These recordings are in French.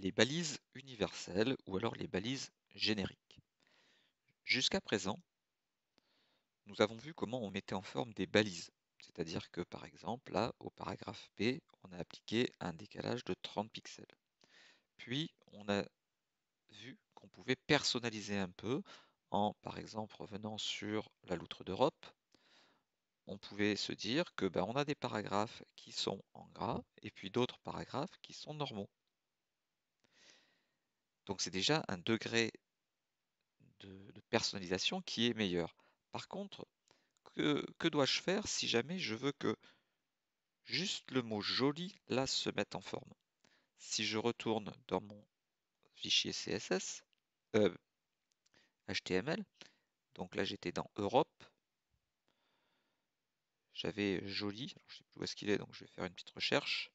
les balises universelles ou alors les balises génériques. Jusqu'à présent, nous avons vu comment on mettait en forme des balises. C'est-à-dire que par exemple, là, au paragraphe B, on a appliqué un décalage de 30 pixels. Puis, on a vu qu'on pouvait personnaliser un peu en, par exemple, revenant sur la loutre d'Europe, on pouvait se dire que on a des paragraphes qui sont en gras et puis d'autres paragraphes qui sont normaux. Donc c'est déjà un degré de personnalisation qui est meilleur. Par contre, que dois-je faire si jamais je veux que juste le mot joli là se mette en forme? Si je retourne dans mon fichier CSS, HTML, donc là j'étais dans Europe, j'avais joli, alors je sais plus où est-ce qu'il est, donc je vais faire une petite recherche.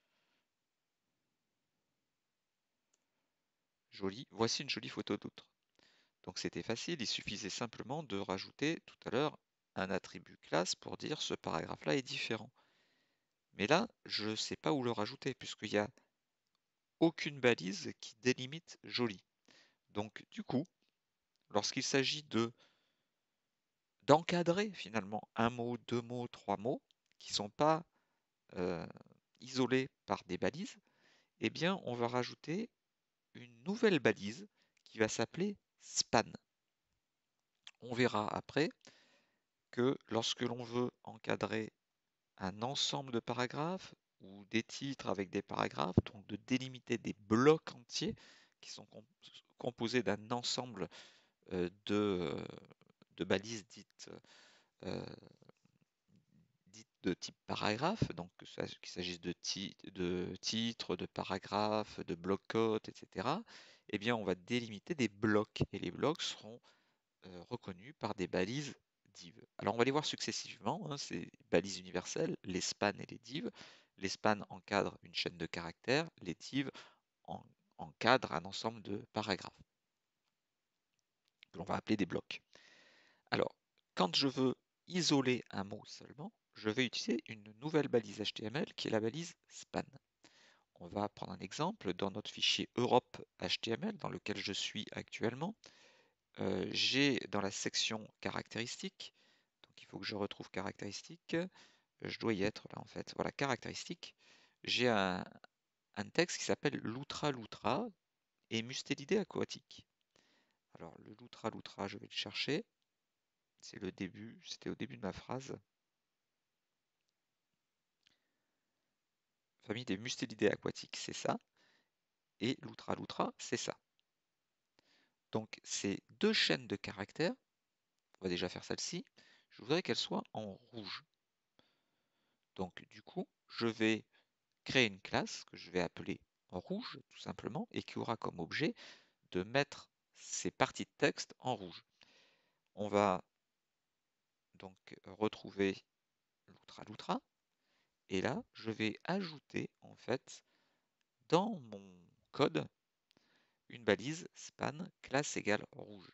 Joli, voici une jolie photo d'outre. Donc c'était facile, il suffisait simplement de rajouter tout à l'heure un attribut classe pour dire ce paragraphe-là est différent. Mais là, je ne sais pas où le rajouter puisqu'il n'y a aucune balise qui délimite joli. Donc du coup, lorsqu'il s'agit d'encadrer finalement un mot, deux mots, trois mots qui ne sont pas isolés par des balises, eh bien on va rajouter une nouvelle balise qui va s'appeler span. On verra après que lorsque l'on veut encadrer un ensemble de paragraphes ou des titres avec des paragraphes, donc de délimiter des blocs entiers qui sont composés d'un ensemble de balises euh, dites de type paragraphe, donc qu'il s'agisse de titres, de paragraphes, de blocs-codes, etc., eh bien on va délimiter des blocs et les blocs seront reconnus par des balises div. Alors on va les voir successivement, hein, ces balises universelles, les spans et les divs. Les spans encadrent une chaîne de caractères, les divs encadrent un ensemble de paragraphes que l'on va appeler des blocs. Alors, quand je veux isoler un mot seulement, je vais utiliser une nouvelle balise HTML qui est la balise span. On va prendre un exemple dans notre fichier Europe HTML dans lequel je suis actuellement. J'ai dans la section caractéristiques, donc il faut que je retrouve caractéristiques, je dois y être là en fait, voilà caractéristiques, j'ai un texte qui s'appelle Loutra Loutra et Mustélidés aquatiques. Alors le Loutra Loutra, je vais le chercher, c'est le début, c'était au début de ma phrase. Famille des Mustélidés aquatiques, c'est ça, et Loutra Loutra, c'est ça. Donc ces deux chaînes de caractères, on va déjà faire celle-ci, je voudrais qu'elle soit en rouge. Donc du coup, je vais créer une classe que je vais appeler en rouge, tout simplement, et qui aura comme objet de mettre ces parties de texte en rouge. On va donc retrouver l'outra loutra, et là, je vais ajouter en fait dans mon code une balise span classe égale rouge.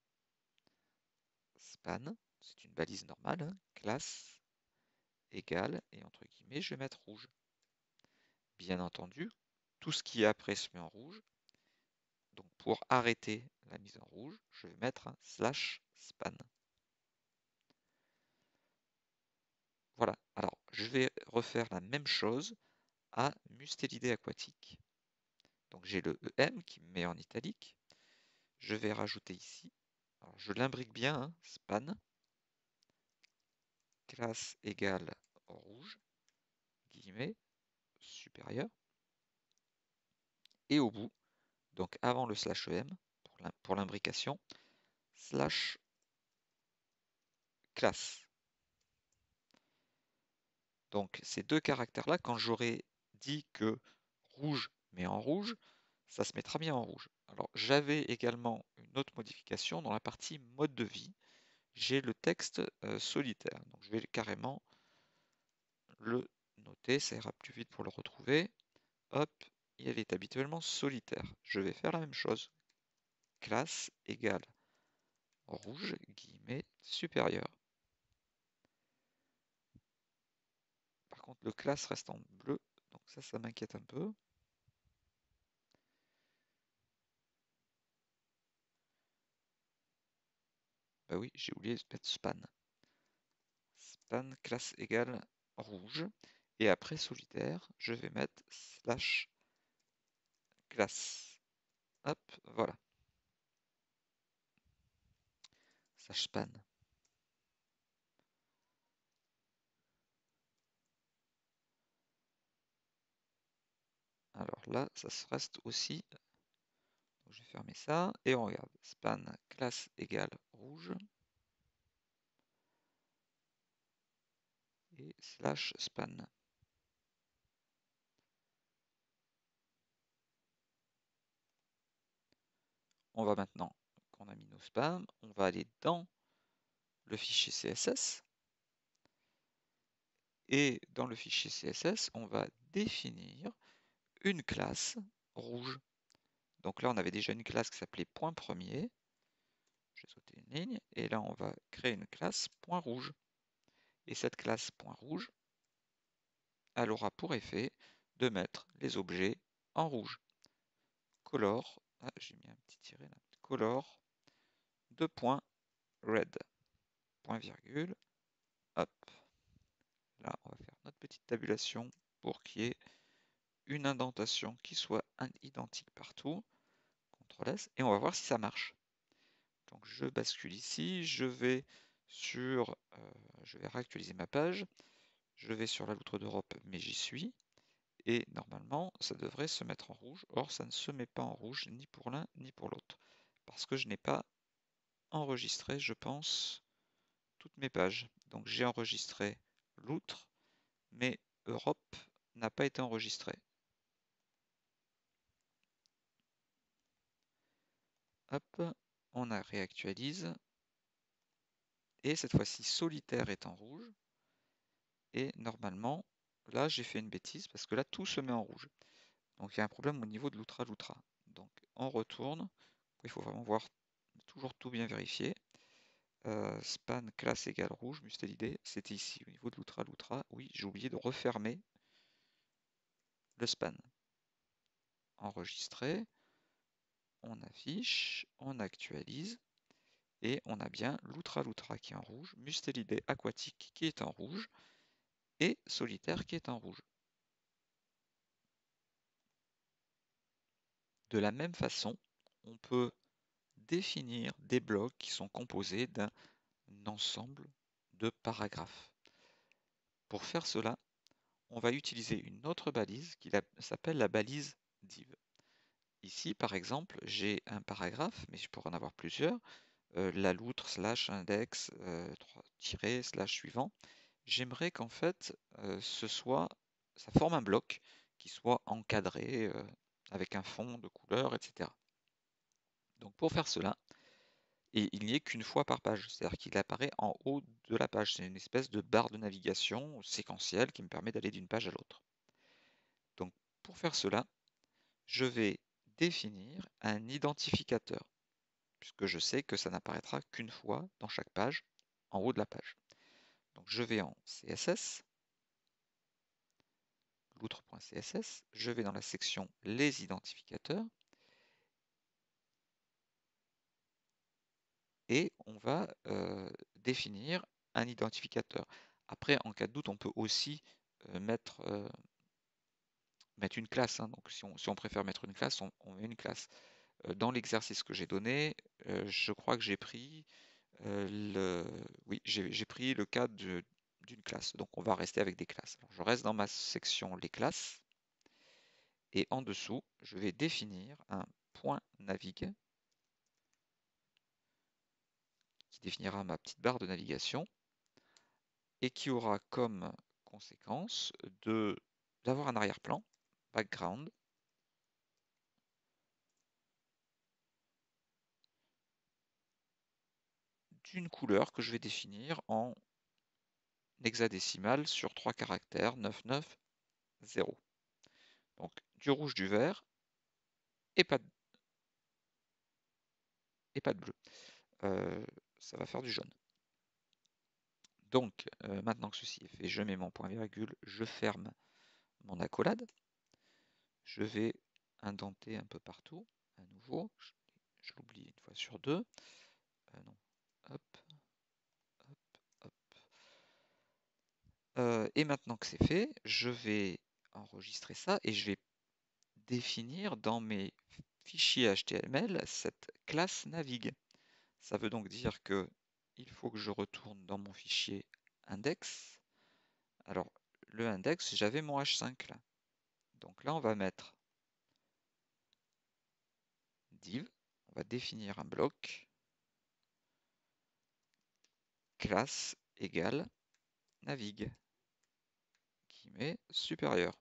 Span, c'est une balise normale, hein, classe égale, et entre guillemets, je vais mettre rouge. Bien entendu, tout ce qui est après se met en rouge. Donc pour arrêter la mise en rouge, je vais mettre un /span. Voilà, alors je vais refaire la même chose à Mustélidés aquatiques. Donc j'ai le EM qui me met en italique. Je vais rajouter ici, alors je l'imbrique bien, hein, span, classe égale rouge, guillemets, supérieur. Et au bout, donc avant le /em, pour l'imbrication, slash classe. Donc ces deux caractères-là, quand j'aurai dit que rouge met en rouge, ça se mettra bien en rouge. Alors j'avais également une autre modification dans la partie mode de vie. J'ai le texte solitaire. Donc je vais carrément le noter, ça ira plus vite pour le retrouver. Hop, il est habituellement solitaire. Je vais faire la même chose. Classe égale rouge, guillemets, supérieur. Par contre, le classe reste en bleu, donc ça m'inquiète un peu. Bah oui, j'ai oublié de mettre span. Span classe égale rouge. Et après solitaire, je vais mettre slash classe. Hop, voilà. Slash span. Alors là, ça se reste aussi. Donc, je vais fermer ça et on regarde. Span classe égale rouge. Et slash span. On va maintenant, qu'on a mis nos spams, on va aller dans le fichier CSS. Et dans le fichier CSS, on va définir une classe rouge. Donc là, on avait déjà une classe qui s'appelait point premier. Je vais sauter une ligne. Et là, on va créer une classe point rouge. Et cette classe point rouge, elle aura pour effet de mettre les objets en rouge. Color, ah, j'ai mis un petit tiret là, color, deux points, red, point virgule, hop. Là, on va faire notre petite tabulation pour qu'il y ait une indentation qui soit identique partout. CTRL S, et on va voir si ça marche. Donc je bascule ici, je vais réactualiser ma page, je vais sur la loutre d'Europe, mais j'y suis, et normalement ça devrait se mettre en rouge. Or ça ne se met pas en rouge ni pour l'un ni pour l'autre, parce que je n'ai pas enregistré, je pense, toutes mes pages. Donc j'ai enregistré loutre, mais Europe n'a pas été enregistré. Hop, on réactualise, et cette fois-ci solitaire est en rouge, et normalement, là j'ai fait une bêtise parce que là tout se met en rouge. Donc il y a un problème au niveau de l'outra. Donc on retourne, il faut vraiment voir, toujours tout bien vérifier. Span classe égale rouge, mustelidé, c'était ici au niveau de l'outra. Oui, j'ai oublié de refermer le span. Enregistrer, on affiche, on actualise, et on a bien l'outra qui est en rouge, mustelidé aquatique qui est en rouge, et solitaire qui est en rouge. De la même façon, on peut définir des blocs qui sont composés d'un ensemble de paragraphes. Pour faire cela, on va utiliser une autre balise qui s'appelle la balise div. Ici, par exemple, j'ai un paragraphe, mais je pourrais en avoir plusieurs. La loutre slash index, tiré slash suivant. J'aimerais qu'en fait, ça forme un bloc qui soit encadré avec un fond de couleur, etc. Donc pour faire cela, et il n'y est qu'une fois par page, c'est-à-dire qu'il apparaît en haut de la page. C'est une espèce de barre de navigation séquentielle qui me permet d'aller d'une page à l'autre. Donc pour faire cela, je vais définir un identificateur, puisque je sais que ça n'apparaîtra qu'une fois dans chaque page, en haut de la page. Donc je vais en CSS, loutre.css, je vais dans la section les identificateurs, et on va définir un identificateur. Après, en cas de doute, on peut aussi mettre une classe. Hein. Donc si on préfère mettre une classe, on met une classe. Dans l'exercice que j'ai donné, je crois que j'ai pris j'ai pris le cas d'une classe. Donc on va rester avec des classes. Alors, je reste dans ma section les classes, et en dessous, je vais définir un point navigue qui définira ma petite barre de navigation et qui aura comme conséquence d'avoir un arrière-plan, background, d'une couleur que je vais définir en hexadécimal sur 3 caractères, 990. Donc du rouge, du vert et pas de bleu. Ça va faire du jaune. Donc maintenant que ceci est fait, je mets mon point virgule, je ferme mon accolade. Je vais indenter un peu partout, à nouveau. Je l'oublie une fois sur deux. Non. Hop, hop, hop. Et maintenant que c'est fait, je vais enregistrer ça et je vais définir dans mes fichiers HTML cette classe navigue. Ça veut donc dire que il faut que je retourne dans mon fichier index. Alors, le index, j'avais mon H5 là. Donc là, on va mettre div, on va définir un bloc, classe égale navigue, guillemets supérieur.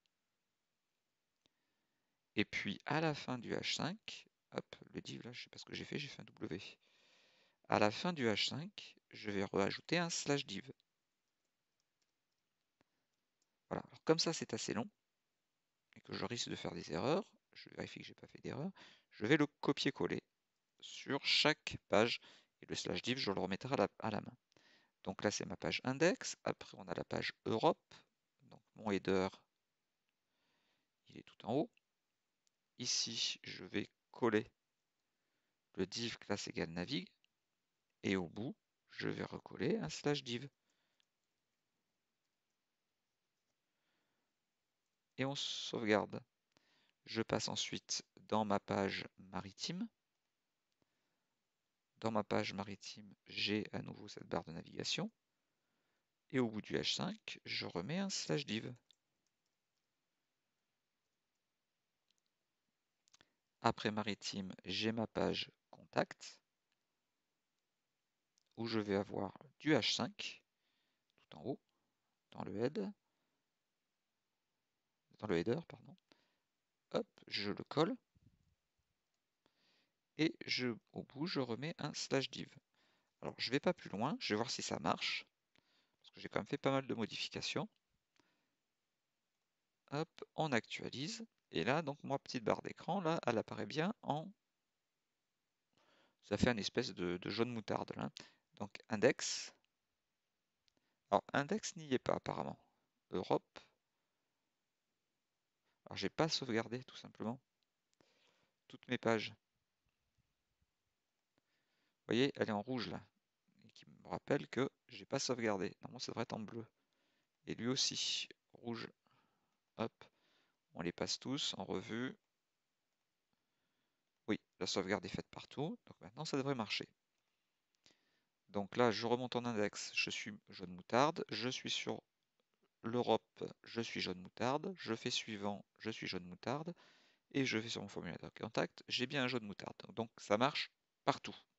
Et puis à la fin du H5, hop, le div là, je sais pas ce que j'ai fait un W. À la fin du H5, je vais rajouter un slash div. Voilà, alors comme ça c'est assez long, et que je risque de faire des erreurs, je vérifie que j'ai pas fait d'erreur, je vais le copier-coller sur chaque page, et le slash div, je le remettrai à la main. Donc là, c'est ma page index. Après, on a la page Europe. Donc mon header, il est tout en haut. Ici, je vais coller le div classe égale navigue. Et au bout, je vais recoller un slash div. Et on sauvegarde. Je passe ensuite dans ma page maritime. Dans ma page maritime, j'ai à nouveau cette barre de navigation. Et au bout du H5, je remets un slash div. Après maritime, j'ai ma page contact où je vais avoir du H5 tout en haut dans le head, dans le header, pardon. Hop, je le colle et au bout, je remets un slash div. Alors, je vais pas plus loin, je vais voir si ça marche parce que j'ai quand même fait pas mal de modifications. Hop, on actualise et là, donc ma petite barre d'écran, là, elle apparaît bien en... Ça fait une espèce de jaune moutarde là. Donc index. Alors index n'y est pas apparemment. Europe. Alors j'ai pas sauvegardé tout simplement toutes mes pages. Vous voyez, elle est en rouge là, et qui me rappelle que j'ai pas sauvegardé. Normalement, ça devrait être en bleu. Et lui aussi, rouge. Hop, on les passe tous en revue. Oui, la sauvegarde est faite partout, donc maintenant ça devrait marcher. Donc là, je remonte en index, je suis jaune moutarde, je suis sur l'Europe, je suis jaune moutarde, je fais suivant, je suis jaune moutarde, et je vais sur mon formulaire de contact, j'ai bien un jaune moutarde. Donc ça marche partout.